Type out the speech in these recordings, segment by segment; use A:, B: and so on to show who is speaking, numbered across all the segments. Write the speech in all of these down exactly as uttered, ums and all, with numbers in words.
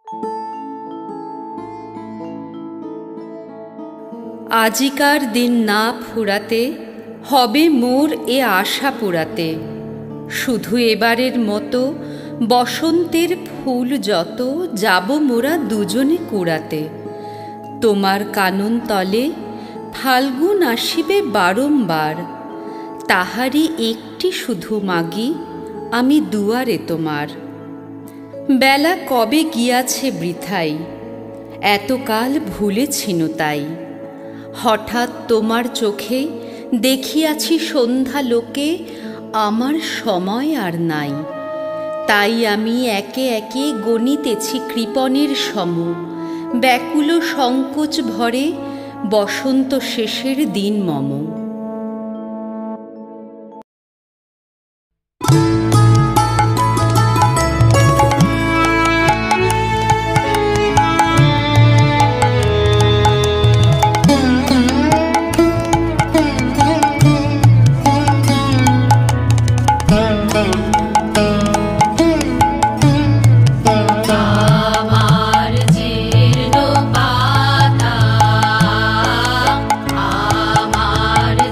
A: আজিকার দিন না ফুরাতে হবে মোর এ আশা পুরাতে। শুধু এবারের মতো বসন্তের ফুল যত যাব মোরা দুজনে কুড়াতে। তোমার কানন তলে ফাল্গুন আসিবে বারংবার, তাহারি একটি শুধু মাগি আমি দুয়ারে তোমার। বেলা কবে গিয়াছে বৃথাই, এতকাল ভুলেছিনু তাই। হঠাৎ তোমার চোখে দেখিয়াছি সন্ধ্যা লোকে আমার সময় আর নাই। তাই আমি একে একে গণিতেছি কৃপণের সম, ব্যাকুল সংকোচ ভরে বসন্ত শেষের দিন মম।
B: আমার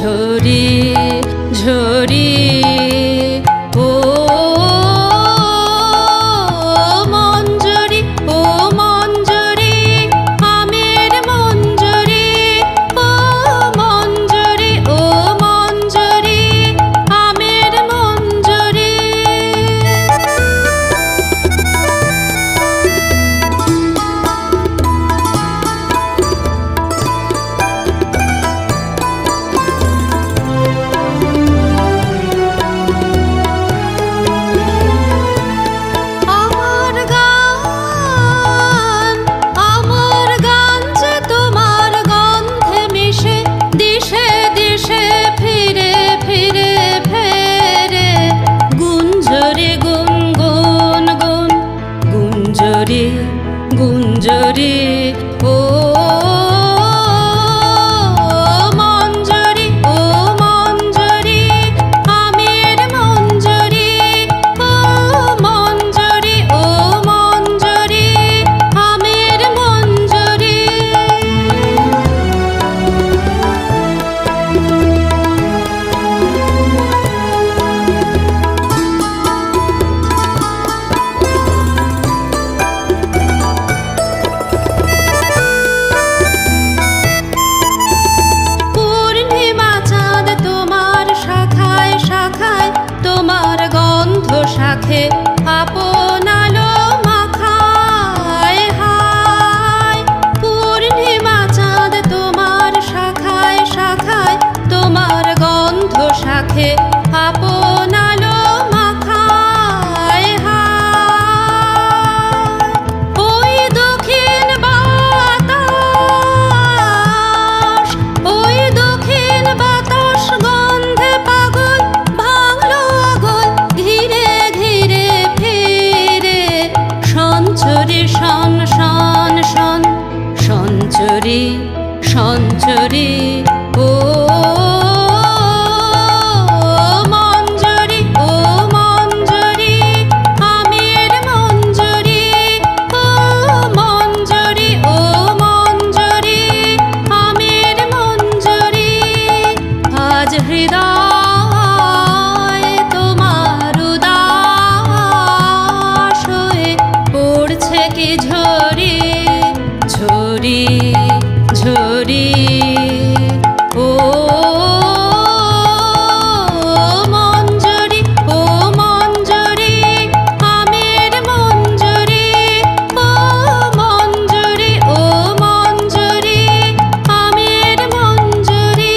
A: ঝরি ঝরি ও মঞ্জরি ও মঞ্জরি আমের মঞ্জরি ও মঞ্জরি ও মঞ্জরি আমের মঞ্জরি গুঞ্জরি ও মঞ্জরি ও মঞ্জরি আমের মঞ্জরি ও মঞ্জরি ও মঞ্জরি আমের মঞ্জরি শাখে আপনালো মাখায় হায় পূর্ণিমা চাঁদ তোমার শাখায় শাখায় তোমার গন্ধ শাখে আপনালো মাখায় হায় ওই দক্ষিণ বাতাস ওই দক্ষিণ বাতাস গন্ধে পাগল ভাঙলো আগল ঘিরে সঞ্চরি শন শন শন সঞ্চরি সঞ্চরি ও মঞ্জরি ও মঞ্জরি আমের মঞ্জরি ও মঞ্জরি ও মঞ্জরি আমের মঞ্জরি আজ হৃদয় তোমার উদাস হয়ে পড়ছে কি ঝরি ঝরি ঝরি ও মঞ্জরি ও মঞ্জরি আমের মঞ্জরি ও মঞ্জরি ও মঞ্জরি আমের মঞ্জরি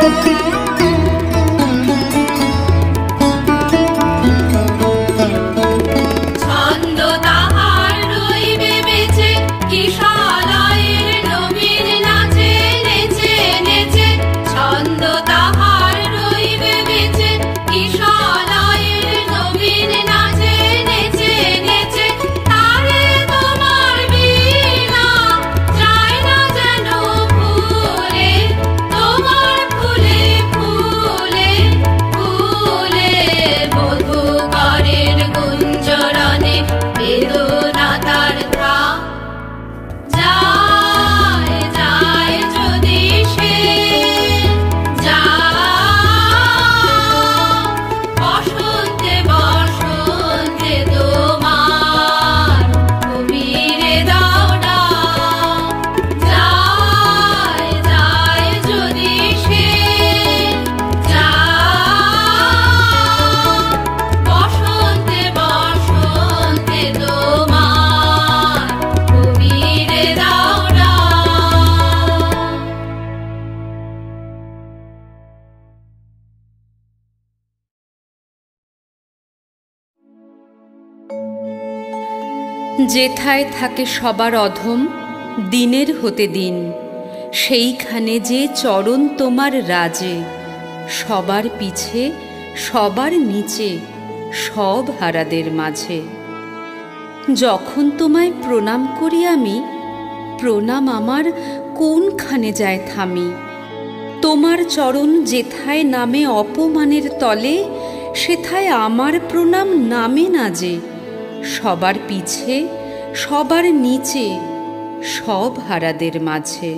A: যেথায় থাকে সবার অধম দিনের হতে দিন, সেইখানে যে চরণ তোমার রাজে, সবার পিছে সবার নিচে সব হারাদের মাঝে। যখন তোমায় প্রণাম করি আমি, প্রণাম আমার কোনখানে যায় থামি। তোমার চরণ যেথায় নামে অপমানের তলে, সেথায় আমার প্রণাম নামে না যে, সবার পিছে সবার নিচে সব হারাদের মাঝে।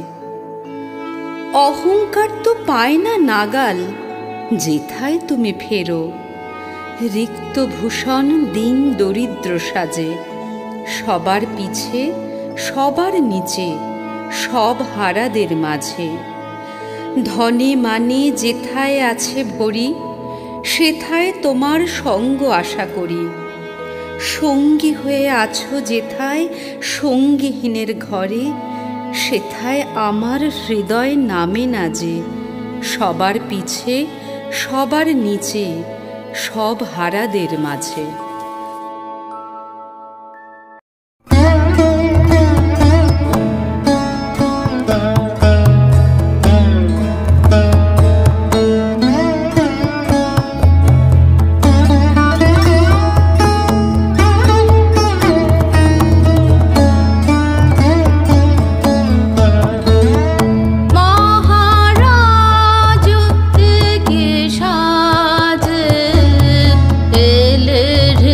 A: অহংকার তো পায় না নাগাল যেথায় তুমি ফেরো, রিক্ত ভূষণ দিন দরিদ্র সাজে, সবার পিছে সবার নিচে সব হারাদের মাঝে। ধনে মানে যেথায় আছে ভরি, সেথায় তোমার সঙ্গ আশা করি। সঙ্গী হয়ে আছো যেথায় সঙ্গীহীনের ঘরে, সেথায় আমার হৃদয় নামে না যে, সবার পিছে সবার নিচে সব হারাদের মাঝে।
B: সাজ এলে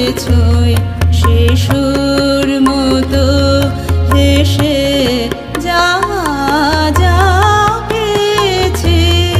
A: ফিরেছই শিশুর মতো হেসে যা যা পেয়েছি।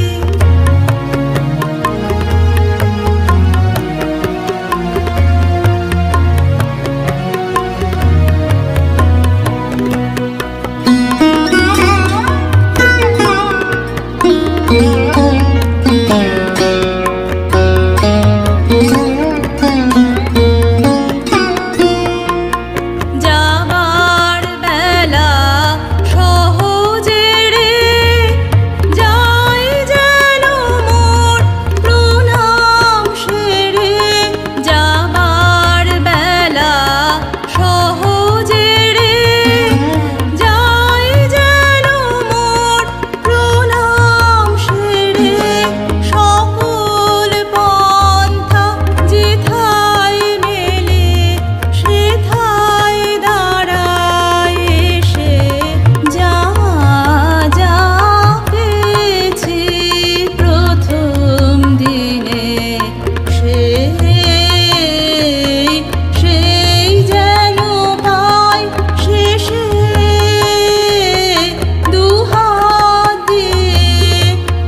A: যাবার বেলা সহজে রে যাই যেন মোর প্রণাম সেরে। যাবার বেলা সহজে রে যাই যেন মোর প্রণাম সেরে। সকল পন্থা যেথায় মেলে সেথায় দাঁড়ায় এসে যা যা পেয়েছি প্রথম দিনে সেই সেই যেন পাই শেষে দুহাত দিয়ে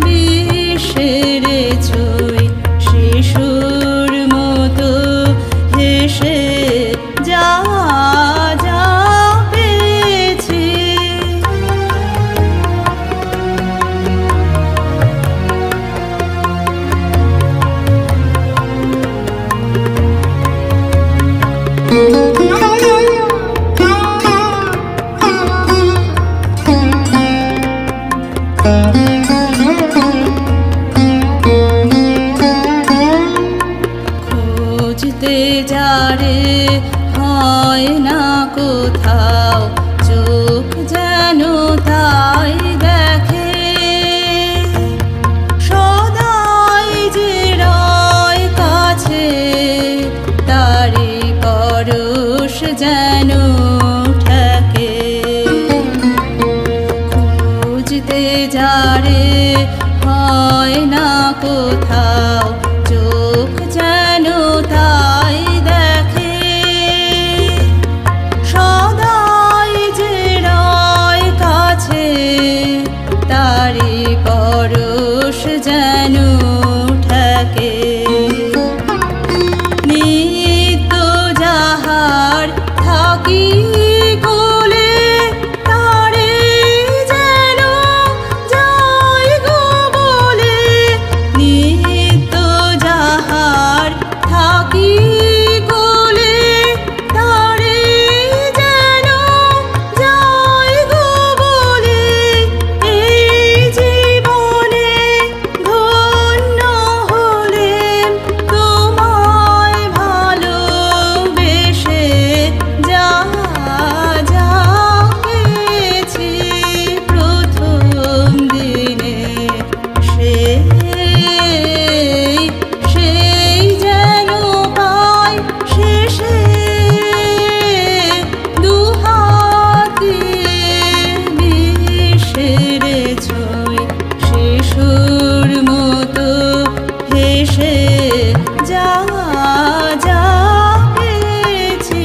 A: বিসেরেছই শিশুর মতো হেসে যা যা পেয়েছি। খুঁজতে যারে হয় না কোথাও চোখ যেন তাই দেখে। সদাই যে রয় কাছে তারি পরশ যেন ঠেকে। খুঁজতে যারে হয় না কোথাও চোখ যেন তাই দেখে। সদাই যে রয় কাছে তারি পরশ যেন ঠেকে। নিত্য যাহার থাকি কোলে তারে যেন যাই গো বলে। নিত্য যাহার থাকি কোলে তারে যেন যাই গো বলে। এই জীবনে ধন্য হলেম তোমায় ভালোবেসে যা যা পেয়েছি প্রথম দিনে সেই সেই যেন পাই শেষে দুহাত দিয়ে বিসেরেছই শিশুর মতো হেসে যা যা পেয়েছি।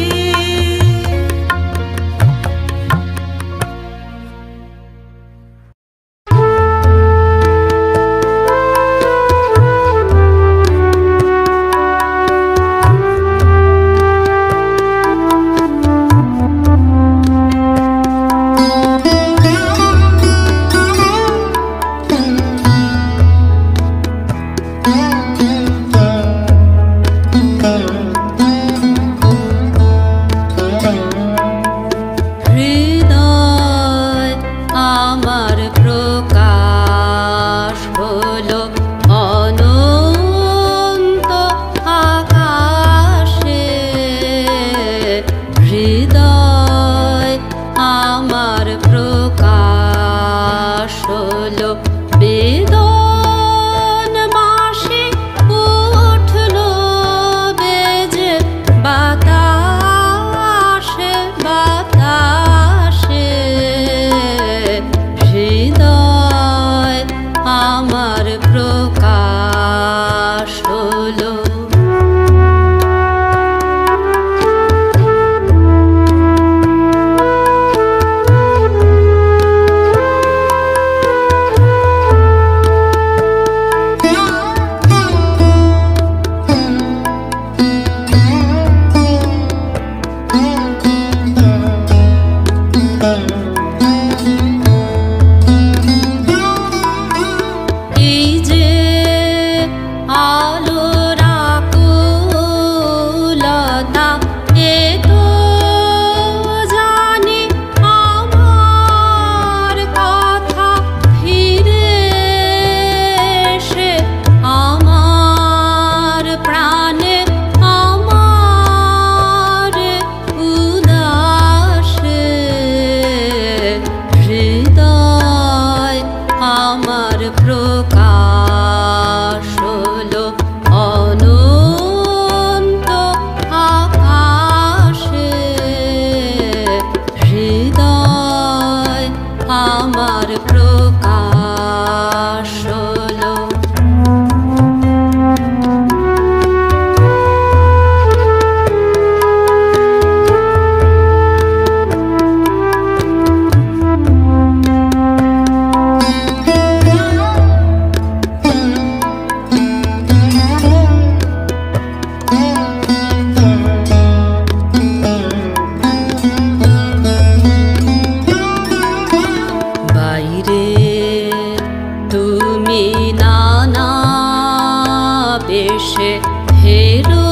A: বেশে হেরো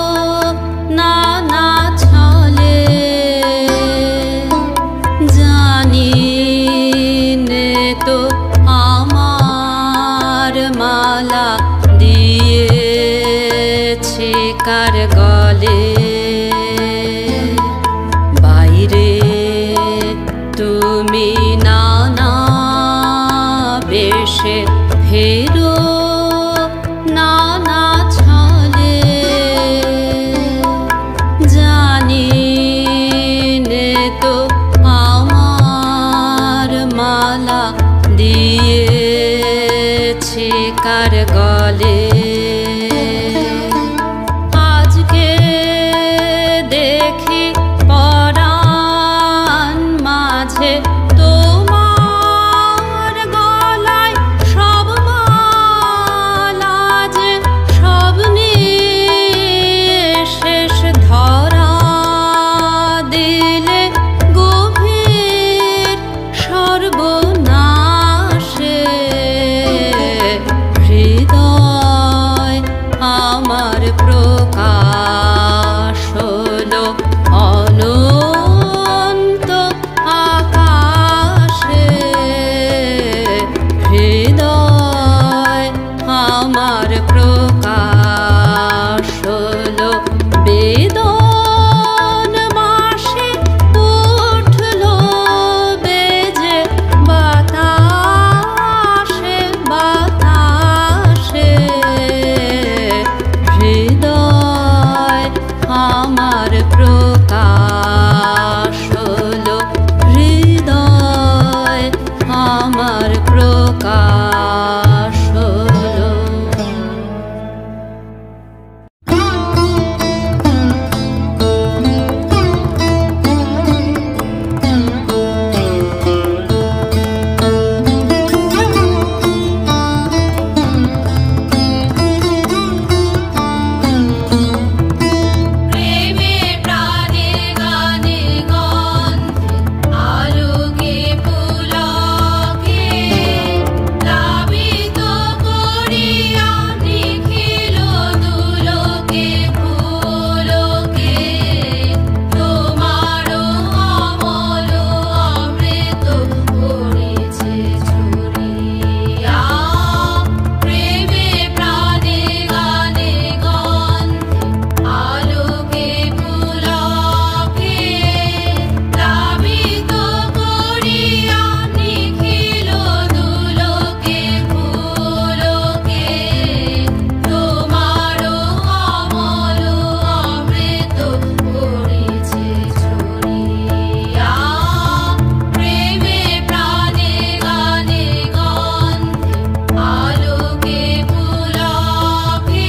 A: নানা ছলে জানি নে তো আমার মালা দিয়েছে কার গলে বাইরে তুমি নানা বেশে ফেরো নানা ছলে জানি নে তো আমার মালা দিয়েছে কার গলে আজকে দেখি পরাণ মাঝে তোমার গলায় সব মালা যে স্বপ্নে শেষ ধরা দিলে গভীর সর্বনাশে হৃদয় আমার প্রকাশ হলো অনন্ত আকাশে হৃদয় আমার প্রকাশ হলো বেদন মাসে উঠলো বেজে বাতাসে বাতাসে হৃদয় আমার প্রকাশ হলো হৃদয় আমার প্রকাশ হলো প্রেমে প্রাণে গানে গন্ধে আলোকে পুলকে প্লাবিত করিয়া নিখিল দুলোকে ফুলকে তোমার অমল অমৃত পড়েছে ছড়িয়া প্রেমে প্রাণে গানে গন্ধে আলোকে পুলকে প্লাবিত করিয়া নিখিল দুলোকে ফুলকে তোমার অমল অমৃত পড়েছে ছড়িয়া প্রেমে প্রাণে গানে গন্ধে আলোকে পুলকে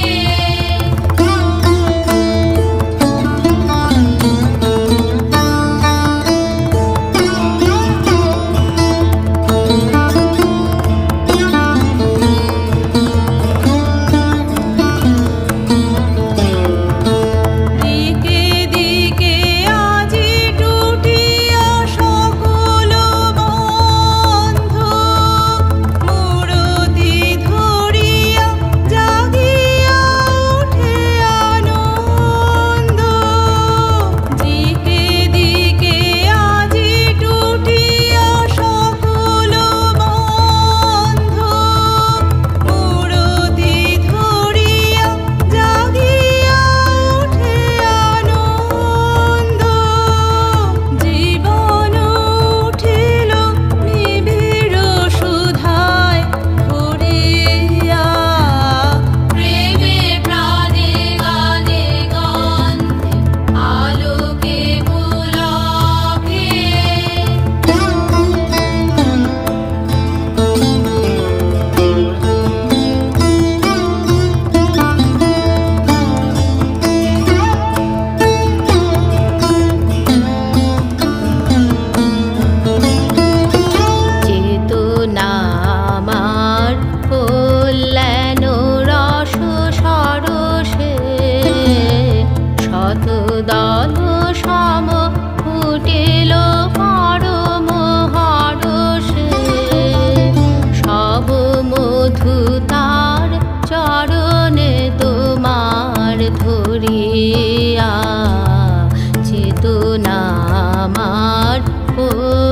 A: দিকে দিকে আজি টুটিয়া সকল বন্ধু মূরতি ধরিয়া জাগিয়া উঠে আনন্দ দিকে দিকে আজি টুটিয়া সকল বন্ধু মূরতি ধরিয়া জাগিয়া উঠে আনন্দ জীবন উঠিল নিবিড় সুধায় ভরিয়া প্রেমে প্রাণে গানে গন্ধে আলোকে পুলকে চেতনা আমার কল্যাণ রস সরসে শতদল সম ফুটিল পরম হরসে সব মধু তার চরণে তো ধরিয়া চেতনা আমার